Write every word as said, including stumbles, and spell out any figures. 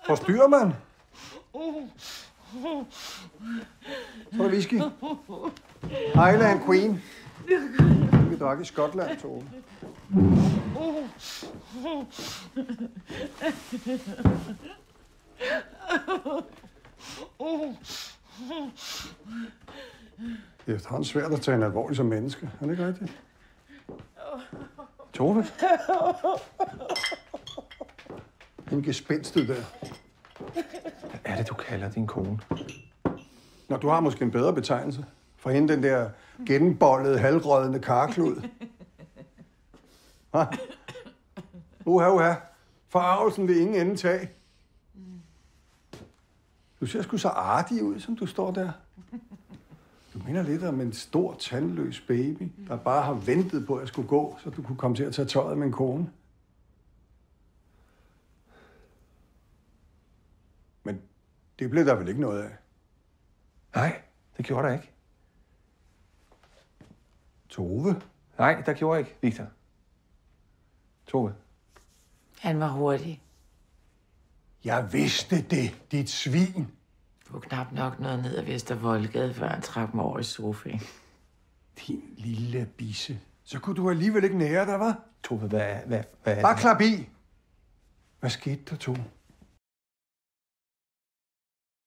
Forstyrrer man? Så er der whisky. Highland Queen. Vi drak i Skotland, Tove. Det er efterhånden svært at tage en alvorlig som menneske. Er det ikke rigtigt? Tove? En gespændstet der. Hvad er det, du kalder din kone? Nå, du har måske en bedre betegnelse. For hende den der gennembollede, halvrødende karklud. Hva? Uha, uha. Forarvelsen vil ingen ende tage. Du ser sgu så artig ud, som du står der. Du minder lidt om en stor, tandløs baby, der bare har ventet på, at jeg skulle gå, så du kunne komme til at tage tøjet med en kone. Men det blev der vel ikke noget af? Nej, det gjorde der ikke. Tove? Nej, der gjorde jeg ikke, Victor. Tove. Han var hurtig. Jeg vidste det, dit svin. Du var knap nok noget ned ad Vestervoldgade, før han trak mig over i sofaen. Din lille bisse. Så kunne du alligevel ikke nære dig, hva'? Tove, hvad, hvad, hvad er Bare det? klap i. Hvad skete der, Tove?